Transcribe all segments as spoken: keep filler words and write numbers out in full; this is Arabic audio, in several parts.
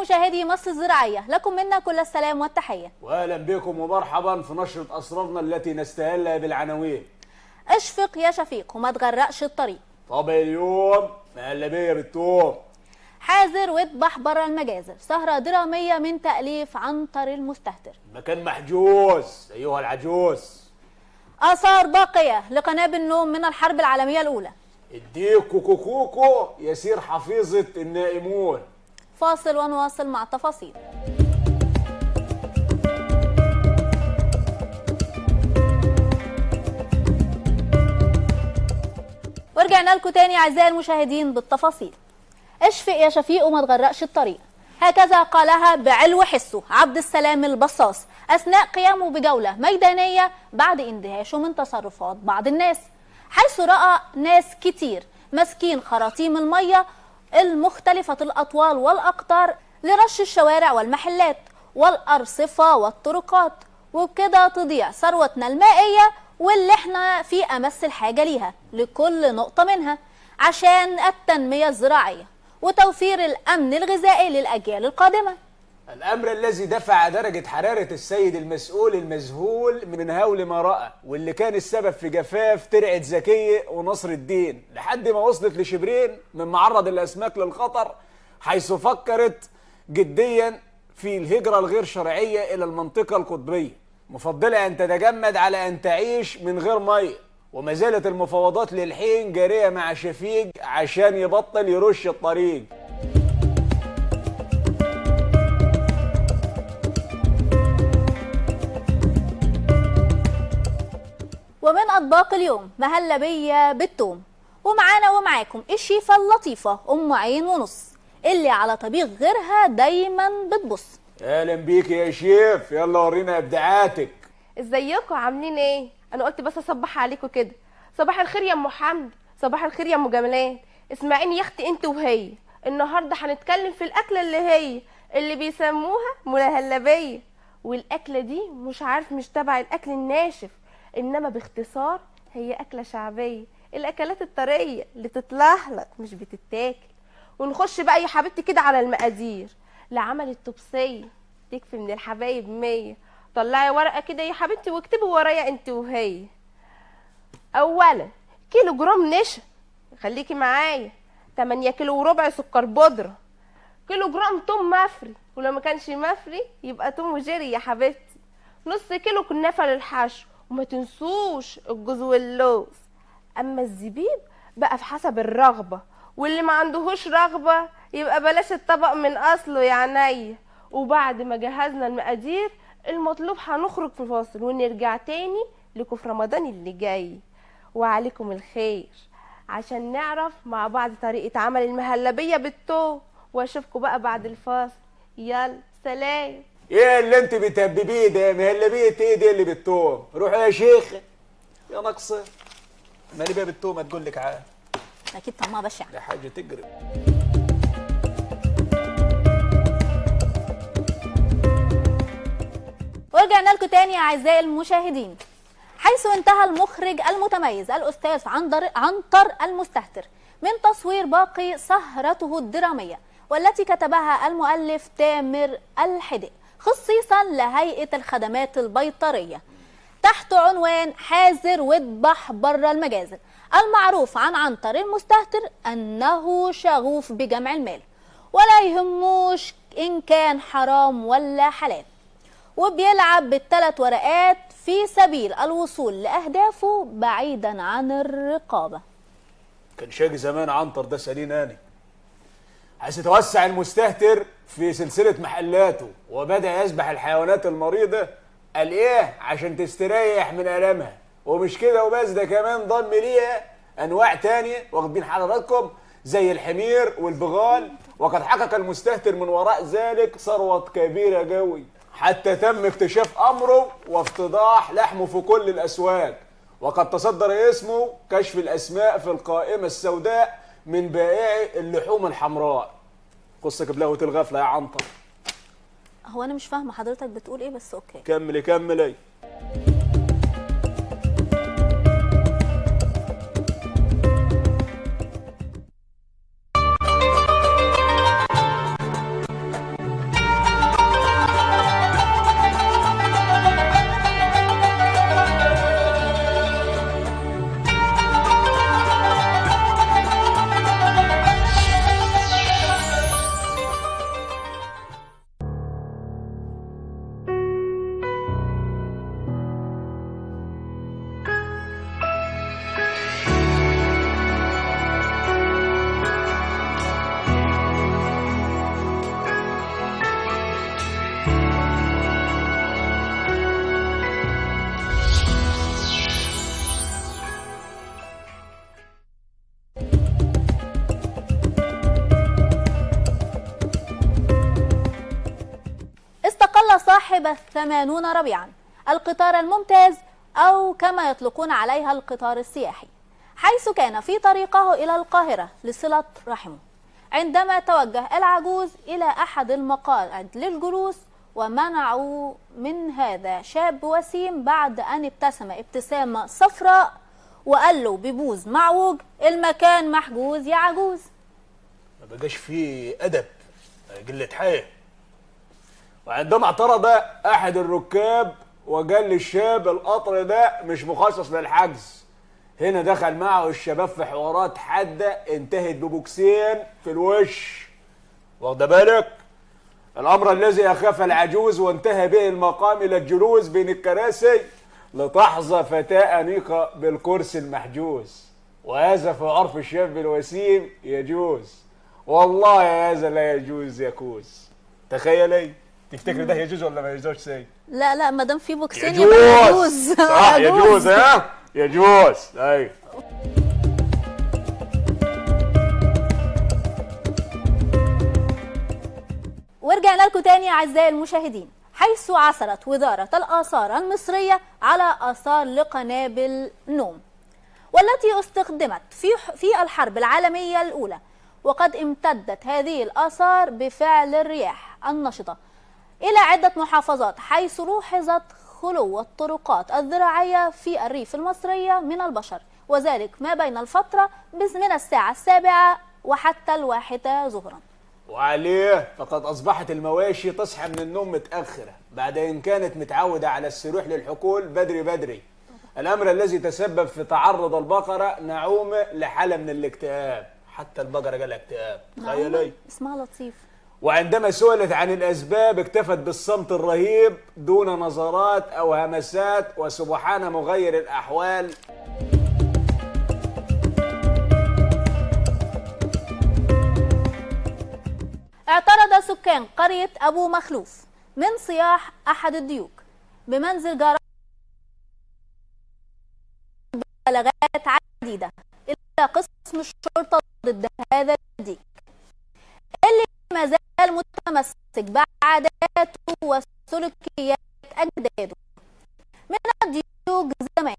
مشاهدي مصر الزراعية، لكم منا كل السلام والتحية، واهلا بكم ومرحبا في نشرة اسرارنا التي نستهلها بالعناوين. اشفق يا شفيق وما تغرقش الطريق. طبع اليوم مهلبية بالثوم. حاذر واذبح بره المجازر، سهرة درامية من تأليف عنتر المستهتر. مكان محجوز ايها العجوز. آثار باقية لقنابل النوم من الحرب العالمية الأولى. الديك كوكو كوكو يسير حفيظة النائمون. فاصل ونواصل مع التفاصيل. ورجعنا لكم تاني اعزائي المشاهدين بالتفاصيل. اشفق يا شفيق وما تغرقش الطريق، هكذا قالها بعلو حسه عبد السلام البصاص اثناء قيامه بجوله ميدانيه بعد اندهاشه من تصرفات بعض الناس، حيث راى ناس كتير ماسكين خراطيم الميه المختلفه الاطوال والاقطار لرش الشوارع والمحلات والارصفه والطرقات، وبكده تضيع ثروتنا المائيه واللي احنا في امس الحاجه ليها لكل نقطه منها عشان التنميه الزراعيه وتوفير الامن الغذائي للاجيال القادمه. الامر الذي دفع درجه حراره السيد المسؤول المذهول من هول ما راى، واللي كان السبب في جفاف ترعه زكيه ونصر الدين لحد ما وصلت لشبرين من معرض الاسماك للخطر، حيث فكرت جديا في الهجره الغير شرعيه الى المنطقه القطبيه، مفضلة أن تتجمد على أن تعيش من غير مية. وما زالت المفاوضات للحين جارية مع شفيق عشان يبطل يرش الطريق. ومن أطباق اليوم مهلبية بالثوم، ومعانا ومعاكم الشيفة اللطيفة أم عين ونص اللي على طبيخ غيرها دايما بتبص. اهلا بيك يا شيف، يلا ورينا ابداعاتك. ازيكم عاملين ايه؟ انا قلت بس اصبح عليكم كده. صباح الخير يا ام حمد، صباح الخير يا ام جمالات. اسمعيني يا اختي انت وهي، النهارده هنتكلم في الاكله اللي هي اللي بيسموها ملهلبيه، والاكله دي مش عارف مش تبع الاكل الناشف، انما باختصار هي اكله شعبيه، الاكلات الطريه اللي تتلهلط مش بتتاكل. ونخش بقى يا حبيبتي كده على المقادير. لعمل الطبسيه تكفي من الحبايب مية. طلعي ورقه كده يا حبيبتي واكتبي ورايا انت وهي. اولا كيلو جرام نشا، خليكي معايا، تمانية كيلو وربع سكر بودره، كيلو جرام توم مفري، ولو ما كانش مفري يبقى توم وجيري يا حبيبتي، نص كيلو كنافه للحشو، وما تنسوش الجوز واللوز. اما الزبيب بقى في حسب الرغبه، واللي ما عندهوش رغبه يبقى بلاش الطبق من اصله يا عينيا. وبعد ما جهزنا المقادير المطلوب هنخرج في فاصل ونرجع تاني لكم في رمضان اللي جاي وعليكم الخير عشان نعرف مع بعض طريقه عمل المهلبيه بالثوم، واشوفكم بقى بعد الفاصل. يلا سلام. ايه اللي انت بتهببيه ده؟ مهلبيه ايه دي اللي بالثوم؟ روحي يا شيخ يا ناقصه. مهلبيه بالثوم هتقول لك عاد اكيد طعمها بشع، ده حاجه تجرب. ورجعنا لكم تاني اعزائي المشاهدين، حيث انتهى المخرج المتميز الاستاذ عنتر عنتر المستهتر من تصوير باقي سهرته الدراميه والتي كتبها المؤلف تامر الحدق خصيصا لهيئه الخدمات البيطريه تحت عنوان حاذر واذبح بره المجازر، المعروف عن عنتر المستهتر انه شغوف بجمع المال ولا يهموش ان كان حرام ولا حلال، وبيلعب بالثلاث ورقات في سبيل الوصول لأهدافه بعيدا عن الرقابة. كان شاقي زمان عنتر ده، سالين أنا. عايز يتوسع المستهتر في سلسلة محلاته وبدأ يذبح الحيوانات المريضة، قال إيه؟ عشان تستريح من ألمها. ومش كده وبس، ده كمان ضم ليها أنواع تانية واخدين حضراتكم زي الحمير والبغال، وقد حقق المستهتر من وراء ذلك ثروة كبيرة قوي، حتى تم اكتشاف أمره وافتضاح لحمه في كل الأسواق، وقد تصدر اسمه كشف الأسماء في القائمة السوداء من بائعي اللحوم الحمراء. قصة بلغة الغفلة يا عنتر. هو أنا مش فاهمة حضرتك بتقول إيه، بس أوكي كملي كملي. نال صاحب الثمانون ربيعا القطار الممتاز، أو كما يطلقون عليها القطار السياحي، حيث كان في طريقه إلى القاهرة لصلة رحمه، عندما توجه العجوز إلى أحد المقاعد للجلوس ومنعوا من هذا شاب وسيم بعد أن ابتسم ابتسامة صفراء وقال له ببوز معوج: المكان محجوز يا عجوز. ما بقاش فيه أدب، قلة حياة. وعندما اعترض أحد الركاب وقال للشاب: القطر ده مش مخصص للحجز، هنا دخل معه الشباب في حوارات حادة انتهت ببوكسين في الوش. واخد بالك؟ الأمر الذي أخاف العجوز وانتهى به المقام إلى الجلوس بين الكراسي لتحظى فتاة أنيقة بالكرسي المحجوز، وهذا في عرف الشاب الوسيم يجوز، والله يا هذا لا يجوز يكوز. تخيلي، تفتكر ده يجوز ولا ما يجوزش؟ سي لا لا، ما دام في بوكسين يبقى يجوز. صح، يجوز. ها يجوز. ايوه. ورجعنا لكم تاني اعزائي المشاهدين، حيث عثرت وزارة الآثار المصرية على آثار لقنابل نوم، والتي استخدمت في في الحرب العالمية الأولى، وقد امتدت هذه الآثار بفعل الرياح النشطة إلى عدة محافظات، حيث لوحظت خلو الطرقات الزراعية في الريف المصرية من البشر، وذلك ما بين الفترة من الساعة السابعة وحتى الواحدة ظهرا. وعليه فقد أصبحت المواشي تصحى من النوم متأخرة بعد إن كانت متعودة على السروح للحقول بدري بدري، الأمر الذي تسبب في تعرض البقرة نعومة لحالة من الاكتئاب. حتى البقرة جالها اكتئاب، تخيلي. اسمها لطيف. وعندما سئلت عن الأسباب اكتفت بالصمت الرهيب دون نظرات أو همسات، وسبحان مغير الأحوال. اعترض سكان قرية أبو مخلوف من صياح أحد الديوك بمنزل جارة بلاغات عديدة إلى قسم الشرطة ضد هذا الديك اللي ما زال متمسك بعاداته وسلوكيات أجداده من الديوك زمان،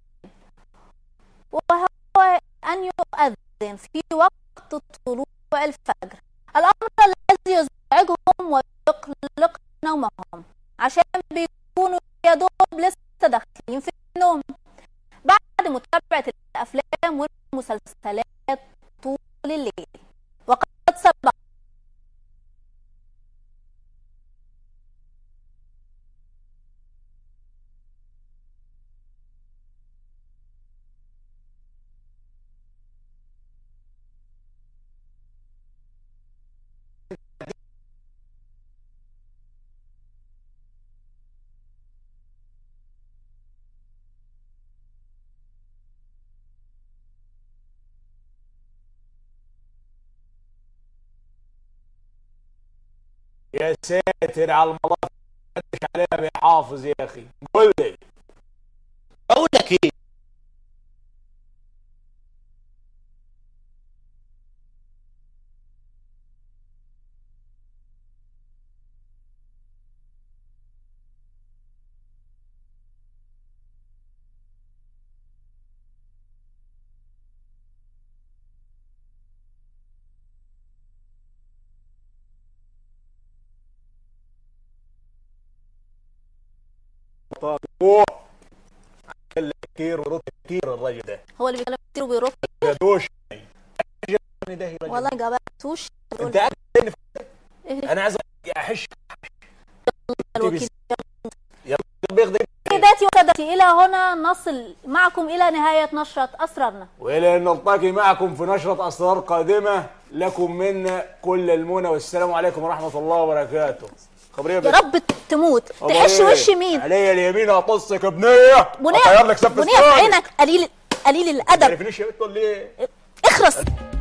وهو أن يؤذن في وقت طلوع الفجر، الأمر الذي يزعجهم ويقلق نومهم عشان بيكونوا يا دوب لسه داخلين في النوم بعد متابعة الأفلام والمسلسلات طول الليل. وقد سبق يا ساتر على المناطق اللي مش عليها بيحافظ يا اخي. قول لي، اقول لك ايه؟ اوه كتير ورد كتير الراجل ده، هو اللي بيتكلم كتير وبيرد. جدوش والله جابتوش. انت قاعد إيه؟ انا عايز احش الوكيل. يلا بياخد. سيداتي وسادتي، إلى هنا نصل معكم إلى نهاية نشرة أسرارنا، والى ان نلتقي معكم في نشرة اسرار قادمة. لكم منا كل المنى، والسلام عليكم ورحمة الله وبركاته. خبريه يا رب تموت. تحش وش مين؟ عليا اليمين هطصك بنيه، بنيه اطير لك سف بنيه في عينك، قليل قليل الادب. ما تعرفنيش يا بنت ولا ايه؟ اخرس.